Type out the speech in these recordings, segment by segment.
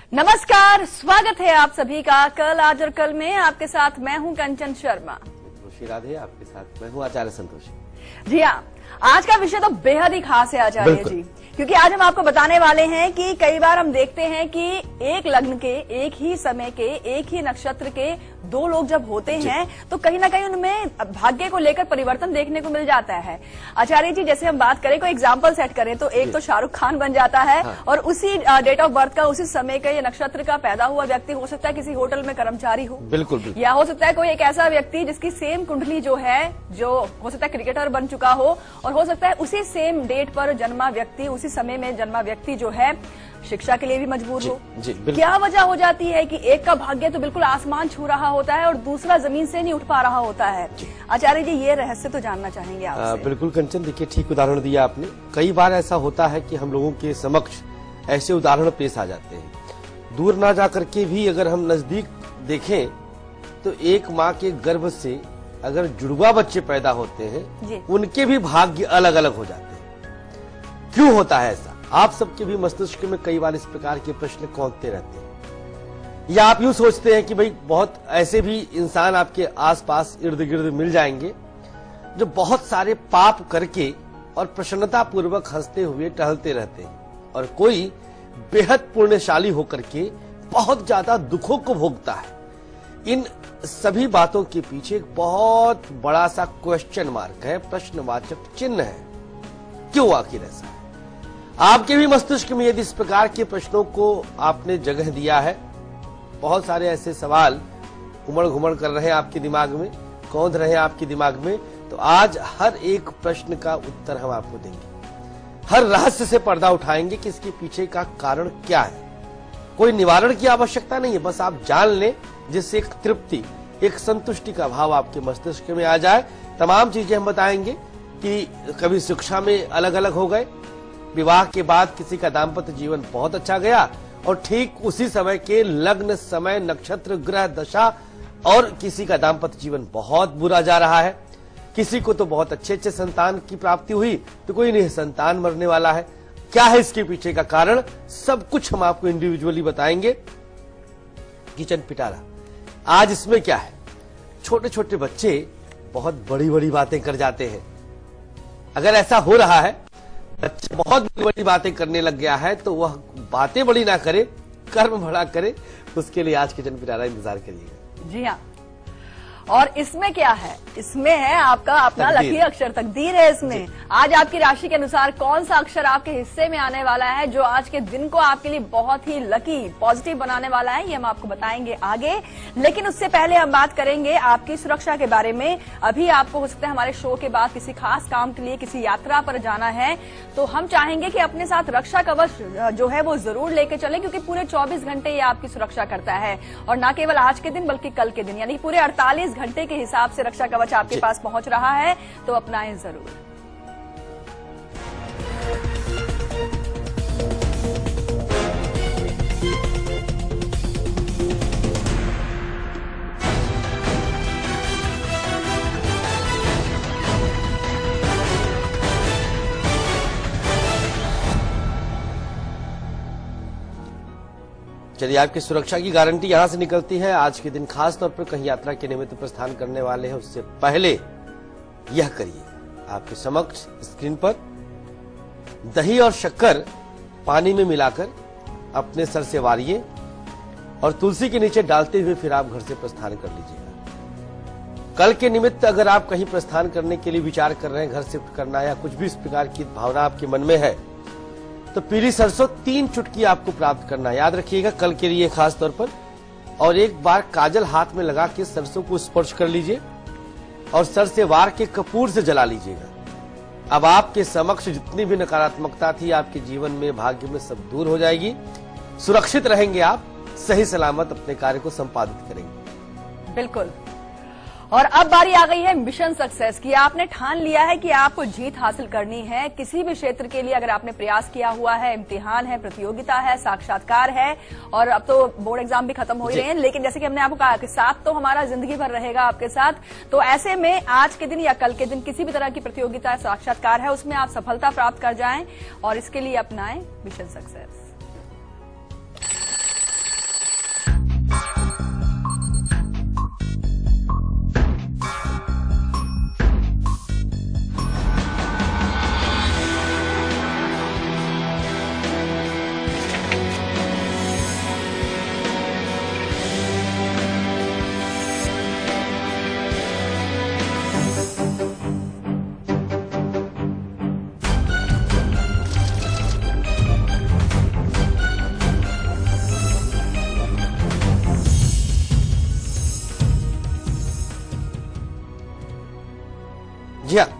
नमस्कार, स्वागत है आप सभी का कल आज और कल में। आपके साथ मैं हूं कंचन शर्मा। राधे, आपके साथ मैं हूं आचार्य संतोष। जी हाँ, आज का विषय तो बेहद ही खास है आचार्य जी, क्योंकि आज हम आपको बताने वाले हैं कि कई बार हम देखते हैं कि एक लग्न के, एक ही समय के, एक ही नक्षत्र के दो लोग जब होते हैं तो कहीं ना कहीं उनमें भाग्य को लेकर परिवर्तन देखने को मिल जाता है। आचार्य जी, जैसे हम बात करें, कोई एग्जांपल सेट करें तो एक तो शाहरुख खान बन जाता है और उसी डेट ऑफ बर्थ का, उसी समय का, या नक्षत्र का पैदा हुआ व्यक्ति हो सकता है किसी होटल में कर्मचारी हो, बिल्कुल, या हो सकता है कोई एक ऐसा व्यक्ति जिसकी सेम कुंडली जो है, जो हो सकता है क्रिकेटर बन चुका हो, और हो सकता है उसी सेम डेट पर जन्मा व्यक्ति, उसी समय में जन्मा व्यक्ति जो है शिक्षा के लिए भी मजबूर हो। क्या वजह हो जाती है कि एक का भाग्य तो बिल्कुल आसमान छू रहा होता है और दूसरा जमीन से नहीं उठ पा रहा होता है? आचार्य जी, ये रहस्य तो जानना चाहेंगे आपसे। बिल्कुल कंचन, देखिए ठीक उदाहरण दिया आपने। कई बार ऐसा होता है कि हम लोगों के समक्ष ऐसे उदाहरण पेश आ जाते हैं। दूर ना जा करके भी अगर हम नजदीक देखें तो एक माँ के गर्भ से अगर जुड़वा बच्चे पैदा होते हैं, उनके भी भाग्य अलग अलग हो जाते हैं। क्यों होता है ऐसा? आप सबके भी मस्तिष्क में कई बार इस प्रकार के प्रश्न कौंधते रहते हैं, या आप यूं सोचते हैं कि भाई बहुत ऐसे भी इंसान आपके आसपास इर्द गिर्द मिल जाएंगे जो बहुत सारे पाप करके और प्रसन्नता पूर्वक हंसते हुए टहलते रहते हैं, और कोई बेहद पुण्यशाली होकर के बहुत ज्यादा दुखों को भोगता है। इन सभी बातों के पीछे एक बहुत बड़ा सा क्वेश्चन मार्क है, प्रश्नवाचक चिन्ह है। क्यों आखिर ऐसा है? आपके भी मस्तिष्क में यदि इस प्रकार के प्रश्नों को आपने जगह दिया है, बहुत सारे ऐसे सवाल उमड़ घुमड़ कर रहे हैं आपके दिमाग में, कौंध रहे हैं आपके दिमाग में, तो आज हर एक प्रश्न का उत्तर हम आपको देंगे। हर रहस्य से पर्दा उठाएंगे कि इसके पीछे का कारण क्या है। कोई निवारण की आवश्यकता नहीं है, बस आप जान लें, जिससे एक तृप्ति, एक संतुष्टि का भाव आपके मस्तिष्क में आ जाए। तमाम चीजें हम बताएंगे कि कभी शिक्षा में अलग अलग हो गए, विवाह के बाद किसी का दाम्पत्य जीवन बहुत अच्छा गया, और ठीक उसी समय के लग्न, समय, नक्षत्र, ग्रह, दशा, और किसी का दाम्पत्य जीवन बहुत बुरा जा रहा है। किसी को तो बहुत अच्छे अच्छे संतान की प्राप्ति हुई, तो कोई नहीं, संतान मरने वाला है। क्या है इसके पीछे का कारण? सब कुछ हम आपको इंडिविजुअली बताएंगे। किचन पिटारा आज इसमें क्या है? छोटे छोटे बच्चे बहुत बड़ी बड़ी बातें कर जाते हैं। अगर ऐसा हो रहा है, बच्चे बहुत बड़ी बड़ी बातें करने लग गया है, तो वह बातें बड़ी ना करे, कर्म बड़ा करे। उसके लिए आज किचन पिटारा इंतजार करिएगा। जी हाँ, और इसमें क्या है? इसमें है आपका अपना लकी अक्षर, तकदीर है इसमें। आज आपकी राशि के अनुसार कौन सा अक्षर आपके हिस्से में आने वाला है, जो आज के दिन को आपके लिए बहुत ही लकी, पॉजिटिव बनाने वाला है, ये हम आपको बताएंगे आगे। लेकिन उससे पहले हम बात करेंगे आपकी सुरक्षा के बारे में। अभी आपको हो सकता है हमारे शो के बाद किसी खास काम के लिए किसी यात्रा पर जाना है, तो हम चाहेंगे कि अपने साथ रक्षा कवच जो है वो जरूर लेके चले, क्योंकि पूरे 24 घंटे ये आपकी सुरक्षा करता है, और न केवल आज के दिन बल्कि कल के दिन, यानी पूरे 48 घंटे के हिसाब से रक्षा कवच आपके पास पहुंच रहा है, तो अपनाएं जरूर। चलिए, आपकी सुरक्षा की गारंटी यहां से निकलती है। आज के दिन खास तौर पर कहीं यात्रा के निमित्त प्रस्थान करने वाले हैं, उससे पहले यह करिए। आपके समक्ष स्क्रीन पर दही और शक्कर पानी में मिलाकर अपने सर से वारिए और तुलसी के नीचे डालते हुए फिर आप घर से प्रस्थान कर लीजिएगा। कल के निमित्त अगर आप कहीं प्रस्थान करने के लिए विचार कर रहे हैं, घर शिफ्ट करना या कुछ भी इस प्रकार की भावना आपके मन में है, तो पीली सरसों 3 चुटकी आपको प्राप्त करना है। याद रखिएगा, कल के लिए खास तौर पर। और एक बार काजल हाथ में लगा के सरसों को स्पर्श कर लीजिए और सर से वार के कपूर से जला लीजिएगा। अब आपके समक्ष जितनी भी नकारात्मकता थी आपके जीवन में, भाग्य में, सब दूर हो जाएगी। सुरक्षित रहेंगे आप, सही सलामत अपने कार्य को संपादित करेंगे। बिल्कुल। और अब बारी आ गई है मिशन सक्सेस की। आपने ठान लिया है कि आपको जीत हासिल करनी है किसी भी क्षेत्र के लिए। अगर आपने प्रयास किया हुआ है, इम्तिहान है, प्रतियोगिता है, साक्षात्कार है, और अब तो बोर्ड एग्जाम भी खत्म हो ही रहे हैं, लेकिन जैसे कि हमने आपको कहा कि साथ तो हमारा जिंदगी भर रहेगा आपके साथ, तो ऐसे में आज के दिन या कल के दिन किसी भी तरह की प्रतियोगिता, साक्षात्कार है, उसमें आप सफलता प्राप्त कर जाएं, और इसके लिए अपनाएं मिशन सक्सेस।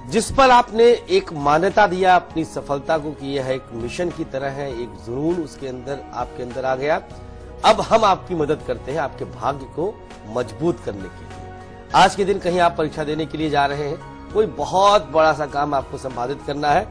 जिस पर आपने एक मान्यता दिया अपनी सफलता को कि यह एक मिशन की तरह है, एक जुनून उसके अंदर आपके अंदर आ गया। अब हम आपकी मदद करते हैं आपके भाग्य को मजबूत करने के लिए। आज के दिन कहीं आप परीक्षा देने के लिए जा रहे हैं, कोई बहुत बड़ा सा काम आपको संपादित करना है।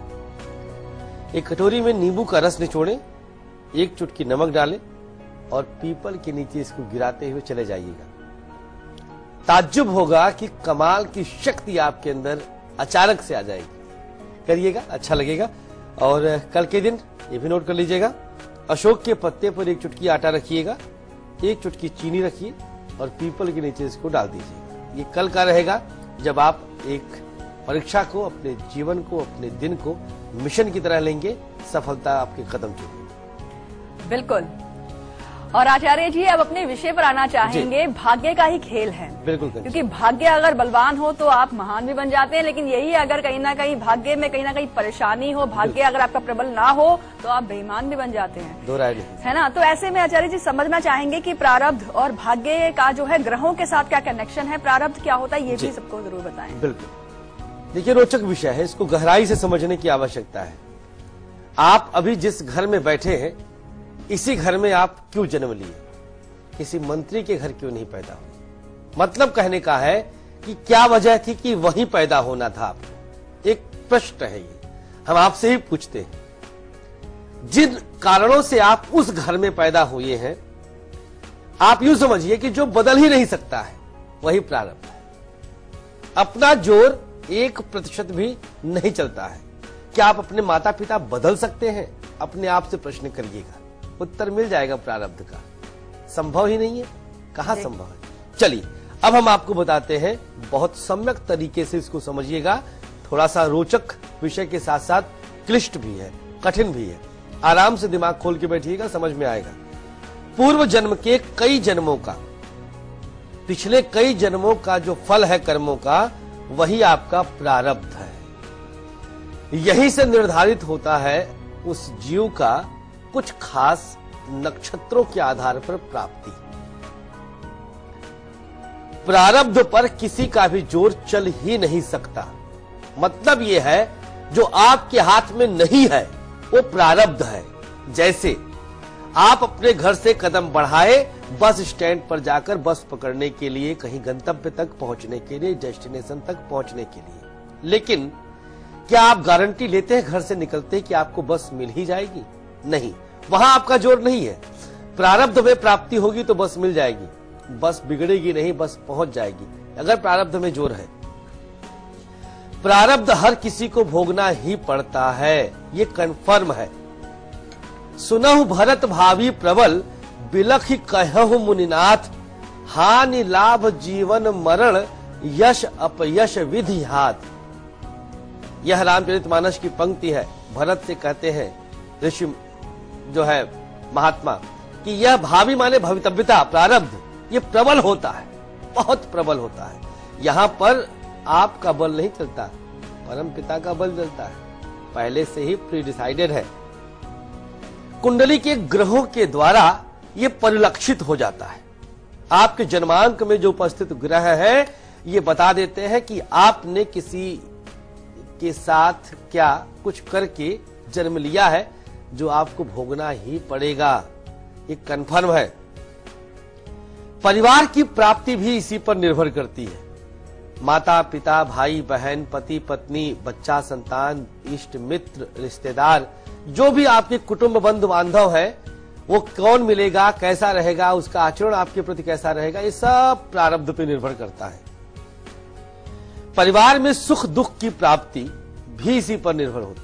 एक कटोरी में नींबू का रस निचोड़ें, एक चुटकी नमक डालें और पीपल के नीचे इसको गिराते हुए चले जाइएगा। ताज्जुब होगा कि कमाल की शक्ति आपके अंदर अचानक से आ जाएगी। करिएगा, अच्छा लगेगा। और कल के दिन ये भी नोट कर लीजिएगा, अशोक के पत्ते पर एक चुटकी आटा रखिएगा, एक चुटकी चीनी रखिए और पीपल के नीचे इसको डाल दीजिएगा। ये कल का रहेगा जब आप एक परीक्षा को, अपने जीवन को, अपने दिन को मिशन की तरह लेंगे, सफलता आपके कदम चुनेगी। बिल्कुल। और आचार्य जी अब अपने विषय पर आना चाहेंगे। भाग्य का ही खेल है। बिल्कुल, क्योंकि भाग्य अगर बलवान हो तो आप महान भी बन जाते हैं, लेकिन यही अगर कहीं ना कहीं भाग्य में कहीं ना कहीं परेशानी हो, भाग्य अगर आपका प्रबल ना हो तो आप बेईमान भी बन जाते हैं। दो राय नहीं है ना। तो ऐसे में आचार्य जी समझना चाहेंगे कि प्रारब्ध और भाग्य का जो है ग्रहों के साथ क्या कनेक्शन है, प्रारब्ध क्या होता है, ये भी सबको जरूर बताएं। बिल्कुल। देखिए, रोचक विषय है, इसको गहराई से समझने की आवश्यकता है। आप अभी जिस घर में बैठे हैं, इसी घर में आप क्यों जन्म लिए? किसी मंत्री के घर क्यों नहीं पैदा हुए? मतलब कहने का है कि क्या वजह थी कि वहीं पैदा होना था आपको? एक प्रश्न है ये, हम आपसे ही पूछते हैं। जिन कारणों से आप उस घर में पैदा हुए हैं, आप यूं समझिए कि जो बदल ही नहीं सकता है वही प्रारब्ध है। अपना जोर 1% भी नहीं चलता है। क्या आप अपने माता पिता बदल सकते हैं? अपने आप से प्रश्न करिएगा, उत्तर मिल जाएगा प्रारब्ध का। संभव ही नहीं है। कहां संभव है? चलिए अब हम आपको बताते हैं, बहुत सम्यक तरीके से इसको समझिएगा। थोड़ा सा रोचक विषय के साथ साथ क्लिष्ट भी है, कठिन भी है। आराम से दिमाग खोल के बैठिएगा, समझ में आएगा। पूर्व जन्म के कई जन्मों का, पिछले कई जन्मों का जो फल है कर्मों का, वही आपका प्रारब्ध है। यहीं से निर्धारित होता है उस जीव का कुछ खास नक्षत्रों के आधार पर प्राप्ति। प्रारब्ध पर किसी का भी जोर चल ही नहीं सकता। मतलब यह है, जो आपके हाथ में नहीं है वो प्रारब्ध है। जैसे आप अपने घर से कदम बढ़ाए बस स्टैंड पर जाकर बस पकड़ने के लिए, कहीं गंतव्य तक पहुंचने के लिए, डेस्टिनेशन तक पहुंचने के लिए, लेकिन क्या आप गारंटी लेते हैं घर से निकलते कि आपको बस मिल ही जाएगी? नहीं, वहां आपका जोर नहीं है। प्रारब्ध में प्राप्ति होगी तो बस मिल जाएगी, बस बिगड़ेगी नहीं, बस पहुंच जाएगी, अगर प्रारब्ध में जोर है। प्रारब्ध हर किसी को भोगना ही पड़ता है, ये कन्फर्म है। सुनहु भरत भावी प्रबल, बिलख कहहु मुनिनाथ, हानि लाभ जीवन मरण, यश अपयश विधि हाथ। यह रामचरितमानस की पंक्ति है। भरत से कहते हैं ऋषि जो है महात्मा कि यह भावी माने भवितव्यता, प्रारब्ध, ये प्रबल होता है, बहुत प्रबल होता है। यहां पर आपका बल नहीं चलता, परम पिता का बल चलता है, पहले से ही प्री डिसाइडेड है। कुंडली के ग्रहों के द्वारा ये परिलक्षित हो जाता है। आपके जन्मांक में जो उपस्थित ग्रह है, ये बता देते हैं कि आपने किसी के साथ क्या कुछ करके जन्म लिया है, जो आपको भोगना ही पड़ेगा, ये कन्फर्म है। परिवार की प्राप्ति भी इसी पर निर्भर करती है। माता पिता, भाई बहन, पति पत्नी, बच्चा, संतान, इष्ट मित्र, रिश्तेदार, जो भी आपके कुटुंब बंधु बांधव है, वो कौन मिलेगा, कैसा रहेगा, उसका आचरण आपके प्रति कैसा रहेगा, ये सब प्रारब्ध पे निर्भर करता है। परिवार में सुख दुख की प्राप्ति भी इसी पर निर्भर होती है।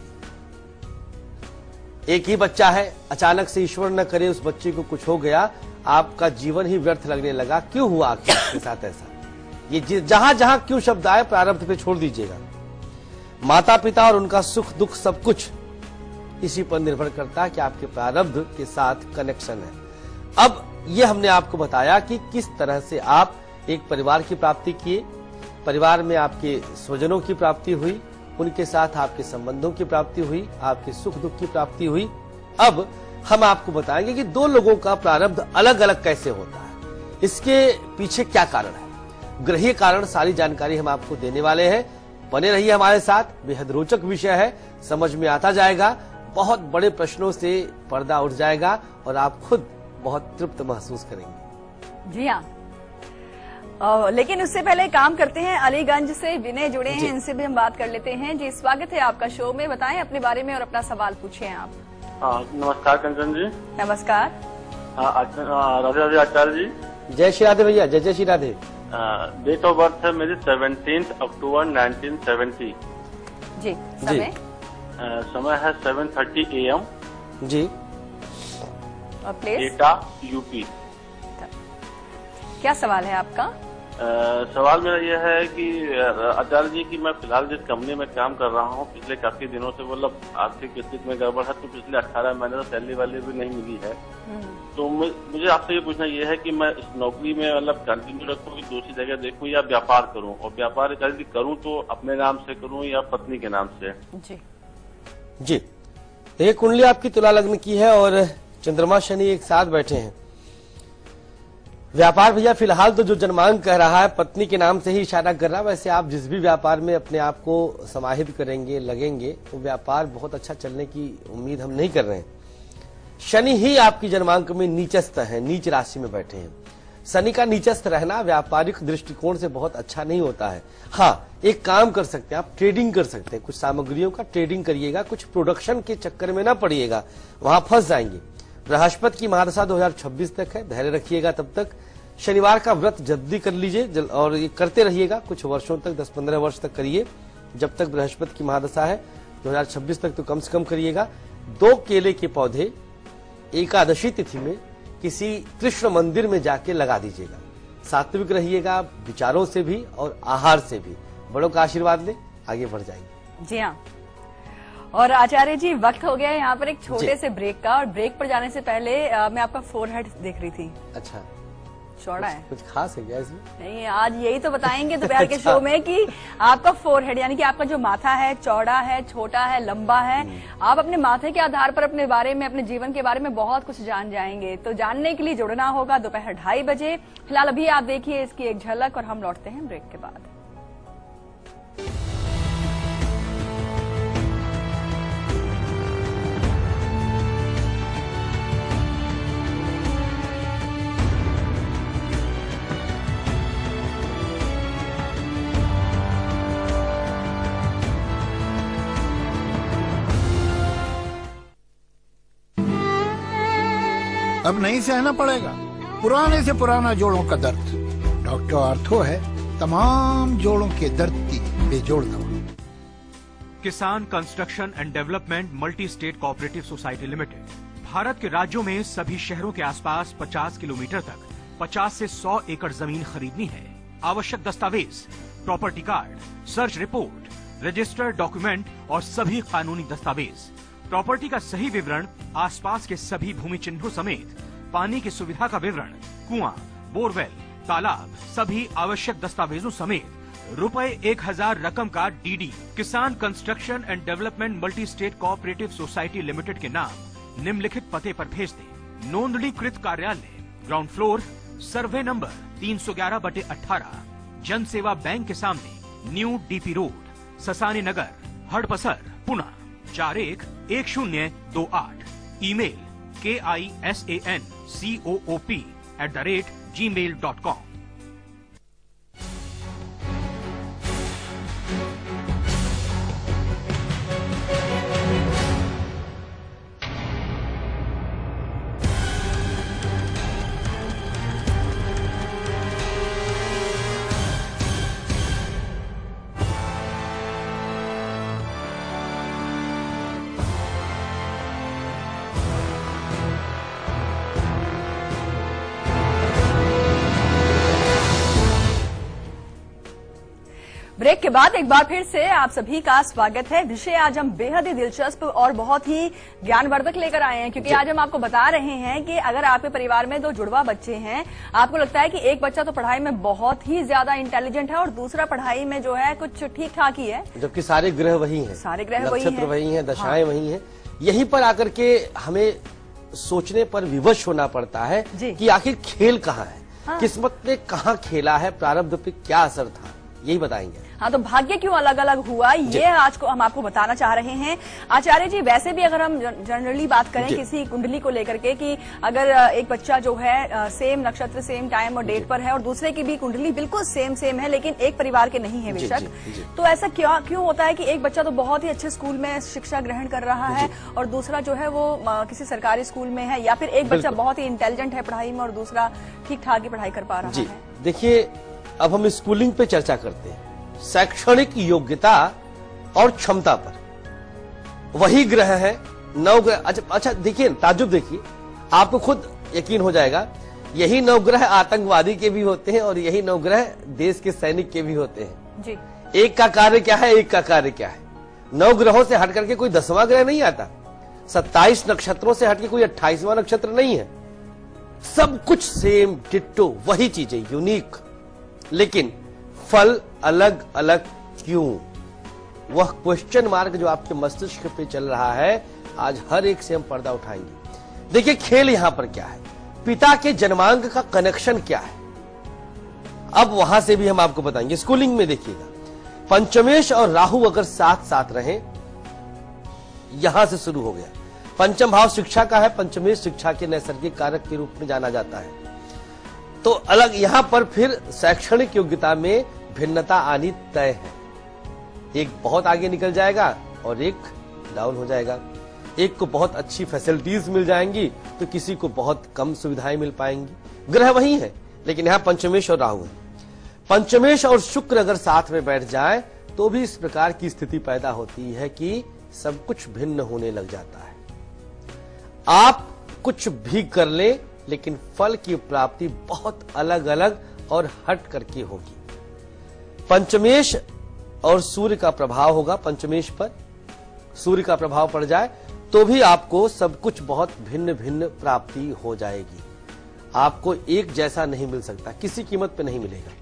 एक ही बच्चा है, अचानक से ईश्वर न करे उस बच्चे को कुछ हो गया, आपका जीवन ही व्यर्थ लगने लगा। क्यों हुआ आपके साथ ऐसा? ये जहां जहां क्यों शब्द आए, प्रारब्ध पे छोड़ दीजिएगा। माता पिता और उनका सुख दुख सब कुछ इसी पर निर्भर करता है कि आपके प्रारब्ध के साथ कनेक्शन है। अब ये हमने आपको बताया कि किस तरह से आप एक परिवार की प्राप्ति किए, परिवार में आपके स्वजनों की प्राप्ति हुई, उनके साथ आपके संबंधों की प्राप्ति हुई, आपके सुख दुख की प्राप्ति हुई। अब हम आपको बताएंगे कि दो लोगों का प्रारब्ध अलग अलग कैसे होता है, इसके पीछे क्या कारण है। ग्रहीय कारण सारी जानकारी हम आपको देने वाले हैं। बने रहिए हमारे साथ, बेहद रोचक विषय है, समझ में आता जाएगा, बहुत बड़े प्रश्नों से पर्दा उठ जाएगा और आप खुद बहुत तृप्त महसूस करेंगे। जी हाँ, लेकिन उससे पहले काम करते हैं, अलीगंज से विनय जुड़े हैं, इनसे भी हम बात कर लेते हैं। जी, स्वागत है आपका शो में, बताएं अपने बारे में और अपना सवाल पूछें आप। नमस्कार कंचन जी। नमस्कार। राधे राधे आचार्य जी। जय श्री राधे भैया, जय जय Shri Radhe. Date of birth है मेरी 17 अक्टूबर 1970। जी, समय समय है 7:30 AM जी। और प्लेस एटा, यूपी। क्या सवाल है आपका? सवाल मेरा यह है कि आचार्य जी की मैं फिलहाल जिस कंपनी में काम कर रहा हूँ पिछले काफी दिनों से मतलब आर्थिक स्थिति में गड़बड़ है, तो पिछले 18 महीने से सैलरी वाली भी नहीं मिली है। तो मुझे आपसे ये पूछना ये है कि मैं इस नौकरी में मतलब कंटिन्यू रखूँ कि दूसरी जगह देखूँ या व्यापार करूँ, और व्यापार यदि करूँ तो अपने नाम से करूँ या पत्नी के नाम से? जी, ये कुंडली आपकी तुला लग्न की है और चंद्रमा शनि एक साथ बैठे हैं। व्यापार भैया फिलहाल तो जो जन्मांक कह रहा है पत्नी के नाम से ही इशारा कर रहा है। वैसे आप जिस भी व्यापार में अपने आप को समाहित करेंगे, लगेंगे, वो व्यापार बहुत अच्छा चलने की उम्मीद हम नहीं कर रहे हैं। शनि ही आपकी जन्मांक में नीचस्थ है, नीच राशि में बैठे हैं। शनि का नीचस्थ रहना व्यापारिक दृष्टिकोण से बहुत अच्छा नहीं होता है। हाँ, एक काम कर सकते हैं आप, ट्रेडिंग कर सकते हैं, कुछ सामग्रियों का ट्रेडिंग करिएगा, कुछ प्रोडक्शन के चक्कर में ना पड़िएगा, वहां फंस जाएंगे। बृहस्पति की महादशा 2026 तक है, धैर्य रखिएगा तब तक। शनिवार का व्रत जल्दी कर लीजिए और ये करते रहिएगा कुछ वर्षों तक, 10-15 वर्ष तक करिए, जब तक बृहस्पति की महादशा है 2026 तक तो कम से कम करिएगा। 2 केले के पौधे एकादशी तिथि में किसी कृष्ण मंदिर में जाके लगा दीजिएगा। सात्विक रहिएगा विचारों से भी और आहार से भी। बड़ों का आशीर्वाद ले, आगे बढ़ जाएंगे। जी हाँ, और आचार्य जी वक्त हो गया है यहाँ पर एक छोटे से ब्रेक का, और ब्रेक पर जाने से पहले मैं आपका फोरहेड देख रही थी। अच्छा, चौड़ा है? कुछ खास है क्या इसमें? नहीं, आज यही तो बताएंगे दोपहर के शो में कि आपका फोरहेड यानी कि आपका जो माथा है चौड़ा है, छोटा है, लंबा है। आप अपने माथे के आधार पर अपने बारे में, अपने जीवन के बारे में बहुत कुछ जान जाएंगे। तो जानने के लिए जुड़ना होगा दोपहर 2:30 बजे। फिलहाल अभी आप देखिए इसकी एक झलक और हम लौटते हैं ब्रेक के बाद। अब नहीं सहना पड़ेगा पुराने से पुराना जोड़ों का दर्द। डॉक्टर आर्थो है तमाम जोड़ों के दर्द की बेजोड़ दवा। Kisan construction and development multi state cooperative society limited Bharat के राज्यों में सभी शहरों के आसपास 50 किलोमीटर तक 50 से 100 एकड़ जमीन खरीदनी है। आवश्यक दस्तावेज, property card, search report, registered document और सभी कानूनी दस्तावेज, प्रॉपर्टी का सही विवरण, आसपास के सभी भूमि चिन्हों समेत पानी की सुविधा का विवरण, कुआं, बोरवेल, तालाब, सभी आवश्यक दस्तावेजों समेत ₹1000 रकम का DD Kisan construction and development multi state cooperative society limited के नाम निम्नलिखित पते पर भेज दें। नोंदणीकृत कार्यालय, ग्राउंड फ्लोर, सर्वे नंबर 311/18, जन सेवा बैंक के सामने, new DP road, Sasani Nagar, Hadapsar, Pune 411028। Email kisancoop@gmail.com। Break के बाद एक बार फिर से आप सभी का स्वागत है। विषय आज हम बेहद ही दिलचस्प और बहुत ही ज्ञानवर्धक लेकर आए हैं, क्योंकि आज हम आपको बता रहे हैं कि अगर आपके परिवार में 2 जुड़वा बच्चे हैं, आपको लगता है कि एक बच्चा तो पढ़ाई में बहुत ही ज्यादा इंटेलिजेंट है और दूसरा पढ़ाई में जो है कुछ ठीक ठाक ही है, जबकि सारे ग्रह वही हैं, सारे ग्रह वही नक्षत्र वही हैं, दशाएं वही हैं। यहीं पर आकर के हमें सोचने पर विवश होना पड़ता है कि आखिर खेल कहाँ है, किस्मत ने कहाँ खेला है, प्रारब्ध पे क्या असर था, यही बताएंगे। हाँ, तो भाग्य क्यों अलग अलग हुआ ये आज को हम आपको बताना चाह रहे हैं आचार्य जी। वैसे भी अगर हम जनरली बात करें किसी कुंडली को लेकर के कि अगर एक बच्चा जो है सेम नक्षत्र सेम टाइम और डेट पर है और दूसरे की भी कुंडली बिल्कुल सेम है लेकिन एक परिवार के नहीं है बेशक, तो ऐसा क्यों होता है कि एक बच्चा तो बहुत ही अच्छे स्कूल में शिक्षा ग्रहण कर रहा है और दूसरा जो है वो किसी सरकारी स्कूल में है, या फिर एक बच्चा बहुत ही इंटेलिजेंट है पढ़ाई में और दूसरा ठीक ठाक ही पढ़ाई कर पा रहा है? देखिए, अब हम स्कूलिंग पे चर्चा करते हैं, शैक्षणिक योग्यता और क्षमता पर। वही ग्रह है 9 ग्रह। अच्छा देखिए, ताजुब देखिए, आपको खुद यकीन हो जाएगा, यही 9 ग्रह आतंकवादी के भी होते हैं और यही 9 ग्रह देश के सैनिक के भी होते हैं जी। एक का कार्य क्या है, एक का कार्य क्या है। 9 ग्रहों से हट करके कोई 10वां ग्रह नहीं आता, 27 नक्षत्रों से हटके कोई 28वां नक्षत्र नहीं है। सब कुछ सेम डिट्टो, वही चीजें यूनिक, लेकिन फल अलग अलग क्यों? वह क्वेश्चन मार्क जो आपके मस्तिष्क पे चल रहा है, आज हर एक से हम पर्दा उठाएंगे। देखिए, खेल यहां पर क्या है, पिता के जन्मांक का कनेक्शन क्या है, अब वहां से भी हम आपको बताएंगे। स्कूलिंग में देखिएगा, पंचमेश और राहु अगर साथ साथ रहे, यहां से शुरू हो गया। पंचम भाव शिक्षा का है, पंचमेश शिक्षा के नैसर्गिक कारक के रूप में जाना जाता है। तो अलग यहां पर फिर शैक्षणिक योग्यता में भिन्नता आनी तय है। एक बहुत आगे निकल जाएगा और एक डाउन हो जाएगा। एक को बहुत अच्छी फैसिलिटीज मिल जाएंगी तो किसी को बहुत कम सुविधाएं मिल पाएंगी। ग्रह वही है, लेकिन यहां पंचमेश और राहु है। पंचमेश और शुक्र अगर साथ में बैठ जाए तो भी इस प्रकार की स्थिति पैदा होती है कि सब कुछ भिन्न होने लग जाता है। आप कुछ भी कर ले, लेकिन फल की प्राप्ति बहुत अलग अलग और हट करके होगी। पंचमेश और सूर्य का प्रभाव होगा, पंचमेश पर सूर्य का प्रभाव पड़ जाए तो भी आपको सब कुछ बहुत भिन्न भिन्न प्राप्ति हो जाएगी। आपको एक जैसा नहीं मिल सकता, किसी कीमत पे नहीं मिलेगा।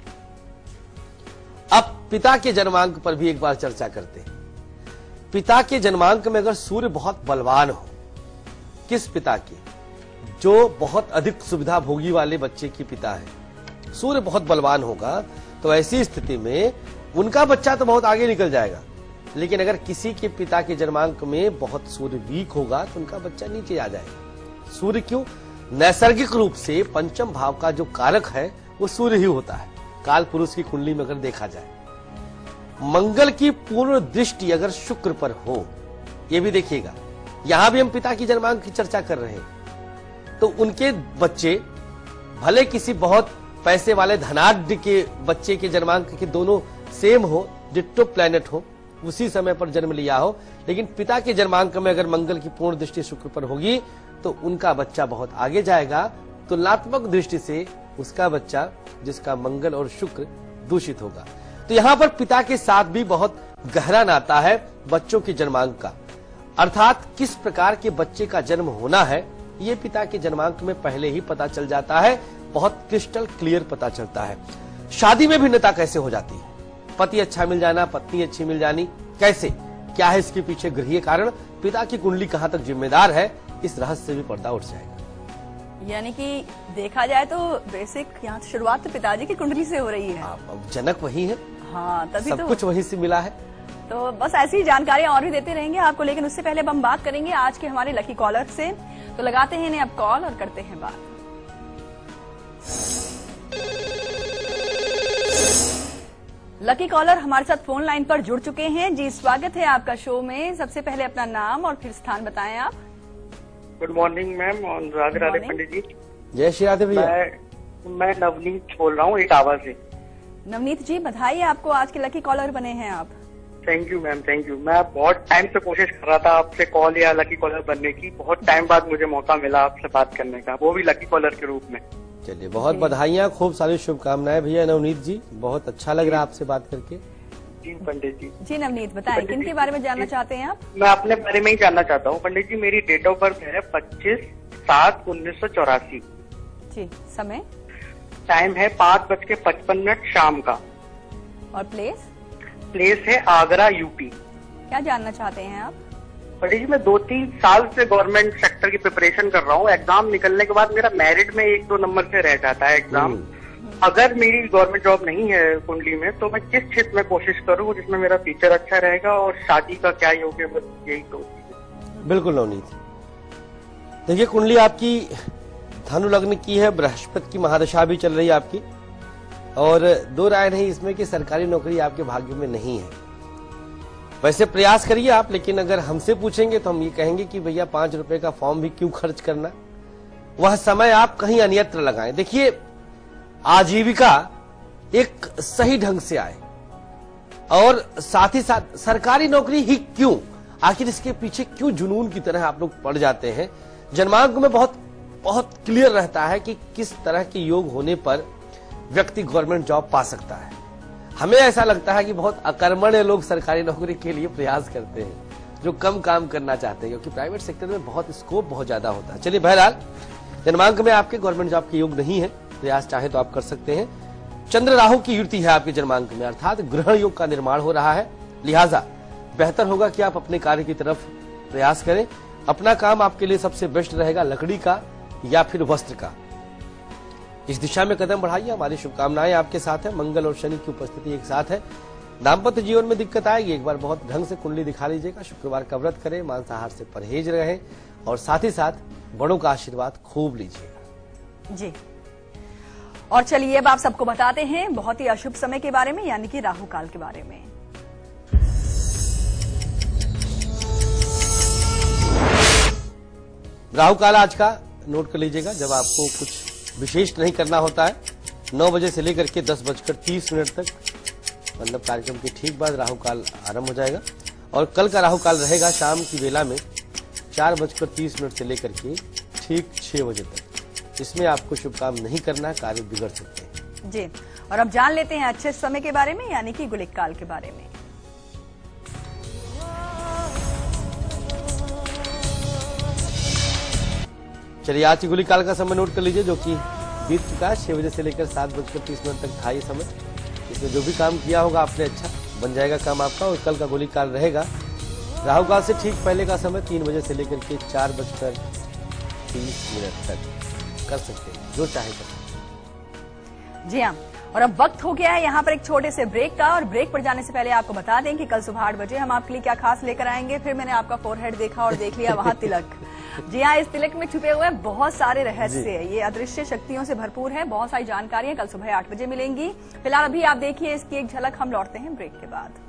अब पिता के जन्मांक पर भी एक बार चर्चा करते हैं। पिता के जन्मांक में अगर सूर्य बहुत बलवान हो, किस पिता के? जो बहुत अधिक सुविधा भोगी वाले बच्चे की पिता है, सूर्य बहुत बलवान होगा, तो ऐसी स्थिति में उनका बच्चा तो बहुत आगे निकल जाएगा। लेकिन अगर किसी के पिता के जन्मांक में बहुत सूर्य वीक होगा तो उनका बच्चा नीचे आ जाएगा। सूर्य क्यों? नैसर्गिक रूप से पंचम भाव का जो कारक है वो सूर्य ही होता है। काल पुरुष की कुंडली में अगर देखा जाए, मंगल की पूर्ण दृष्टि अगर शुक्र पर हो, ये भी देखिएगा, यहां भी हम पिता की जन्मांक की चर्चा कर रहे हैं, तो उनके बच्चे भले किसी बहुत पैसे वाले धनाढ्य के बच्चे के जन्मांक के दोनों सेम हो, डिट्टो प्लैनेट हो, उसी समय पर जन्म लिया हो, लेकिन पिता के जन्मांक में अगर मंगल की पूर्ण दृष्टि शुक्र पर होगी तो उनका बच्चा बहुत आगे जाएगा। तुलनात्मक दृष्टि से उसका बच्चा जिसका मंगल और शुक्र दूषित होगा। तो यहां पर पिता के साथ भी बहुत गहरा नाता है बच्चों के जन्मांक का, अर्थात किस प्रकार के बच्चे का जन्म होना है ये पिता के जन्मांक में पहले ही पता चल जाता है, बहुत क्रिस्टल क्लियर पता चलता है। शादी में भिन्नता कैसे हो जाती है? पति अच्छा मिल जाना, पत्नी अच्छी मिल जानी, कैसे? क्या है इसके पीछे गृहीय कारण? पिता की कुंडली कहां तक जिम्मेदार है, इस रहस्य से भी पर्दा उठ जाएगा। यानी कि देखा जाए तो बेसिक यहाँ शुरुआत तो पिताजी की कुंडली से हो रही है। जनक वही है, हाँ, तभी सब कुछ वही से मिला है। तो बस ऐसी जानकारियां और भी देते रहेंगे आपको, लेकिन उससे पहले अब हम बात करेंगे आज के हमारे लकी कॉलर से। तो लगाते हैं इन्हें अब कॉल और करते हैं बात। लकी कॉलर हमारे साथ फोन लाइन पर जुड़ चुके हैं जी। स्वागत है आपका शो में। सबसे पहले अपना नाम और फिर स्थान बताएं आप। गुड मॉर्निंग मैम और राधे राधे पंडित जी। जय श्री राधे भैया। मैं नवनीत बोल रहा हूँ इटावा से। नवनीत जी बधाई आपको, आज के लकी कॉलर बने हैं आप। Thank you ma'am, thank you. मैं बहुत टाइम से कोशिश कर रहा था आपसे कॉल या लकी कॉलर बनने की, बहुत टाइम बाद मुझे मौका मिला आपसे बात करने का, वो भी लकी कॉलर के रूप में। चलिए, बहुत बधाइयाँ, खूब सारी शुभकामनाएं भैया नवनीत जी, बहुत अच्छा लग रहा है आपसे बात करके। जी पंडित जी। जी नवनीत बताएं, किन के बारे में जानना चाहते हैं आप? मैं अपने बारे में ही जानना चाहता हूँ पंडित जी। मेरी डेट ऑफ बर्थ है 25/7/1984। जी, समय? टाइम है 5:55 शाम का। और प्लेस? प्लेस है आगरा, यूपी। क्या जानना चाहते हैं आप? पंडित जी मैं 2-3 साल से गवर्नमेंट सेक्टर की प्रिपरेशन कर रहा हूँ। एग्जाम निकलने के बाद मेरा मेरिट में 1-2 नंबर से रह जाता है एग्जाम, अगर मेरी गवर्नमेंट जॉब नहीं है कुंडली में, तो मैं किस क्षेत्र में कोशिश करूँ जिसमें मेरा फ्यूचर अच्छा रहेगा, और शादी का क्या योग है, बस यही दो चीजें। बिल्कुल नवनीत, देखिए कुंडली आपकी धनु लग्न की है, बृहस्पति की महादशा भी चल रही है आपकी, और दो राय नहीं इसमें कि सरकारी नौकरी आपके भाग्य में नहीं है। वैसे प्रयास करिए आप, लेकिन अगर हमसे पूछेंगे तो हम ये कहेंगे कि भैया 5 रुपए का फॉर्म भी क्यों खर्च करना, वह समय आप कहीं अन्यत्र लगाएं। देखिए आजीविका एक सही ढंग से आए, और साथ ही साथ सरकारी नौकरी ही क्यों, आखिर इसके पीछे क्यों जुनून की तरह आप लोग पड़ जाते हैं। जन्मांक में बहुत बहुत क्लियर रहता है कि किस तरह के योग होने पर व्यक्ति गवर्नमेंट जॉब पा सकता है। हमें ऐसा लगता है कि बहुत अकर्मण्य लोग सरकारी नौकरी के लिए प्रयास करते हैं, जो कम काम करना चाहते हैं, क्योंकि प्राइवेट सेक्टर में बहुत स्कोप बहुत ज्यादा होता है। चलिए बहरहाल जन्मांक में आपके गवर्नमेंट जॉब के योग नहीं है, प्रयास चाहे तो आप कर सकते हैं। चंद्र राहु की युति है आपके जन्मांक में, अर्थात ग्रहण योग का निर्माण हो रहा है, लिहाजा बेहतर होगा कि आप अपने कार्य की तरफ प्रयास करें। अपना काम आपके लिए सबसे बेस्ट रहेगा लकड़ी का या फिर वस्त्र का, इस दिशा में कदम बढ़ाइए। हमारी शुभकामनाएं आपके साथ है, मंगल और शनि की उपस्थिति एक साथ है। दाम्पत्य जीवन में दिक्कत आएगी, एक बार बहुत ढंग से कुंडली दिखा लीजिएगा। शुक्रवार का व्रत करें, मांसाहार से परहेज रहें, और साथ ही साथ बड़ों का आशीर्वाद खूब लीजिएगा जी। और चलिए अब आप सबको बताते हैं बहुत ही अशुभ समय के बारे में, यानी कि राहु काल के बारे में। राहु काल आज का नोट कर लीजिएगा। जब आपको कुछ विशेष नहीं करना होता है, 9 बजे से लेकर के 10:30 तक, मतलब कार्यक्रम के ठीक बाद राहु काल आरंभ हो जाएगा। और कल का राहु काल रहेगा शाम की वेला में 4:30 से लेकर के ठीक 6 बजे तक। इसमें आपको शुभ काम नहीं करना, कार्य बिगड़ सकते हैं जी। और अब जान लेते हैं अच्छे समय के बारे में, यानी कि गुलिक काल के बारे में। चलिए आज की गुलिक काल का समय नोट कर लीजिए, जो कि बीत चुका है। 6 बजे से लेकर 7:30 तक था ये समय। इसमें जो भी काम किया होगा आपने अच्छा बन जाएगा काम आपका। और कल का गुलिक काल रहेगा राहु काल से ठीक पहले का समय 3 बजे से लेकर के 4:30 तक। कर सकते हैं जो चाहे कर सकते हैं। जी हाँ, और अब वक्त हो गया है यहाँ पर एक छोटे से ब्रेक का। और ब्रेक पर जाने से पहले आपको बता दें कि कल सुबह 8 बजे हम आपके लिए क्या खास लेकर आएंगे। फिर मैंने आपका फोरहेड देखा और देख लिया वहाँ तिलक। जी हाँ, इस तिलक में छुपे हुए बहुत सारे रहस्य, ये अदृश्य शक्तियों से भरपूर है। बहुत सारी जानकारियां कल सुबह 8 बजे मिलेंगी। फिलहाल अभी आप देखिए इसकी एक झलक, हम लौटते हैं ब्रेक के बाद।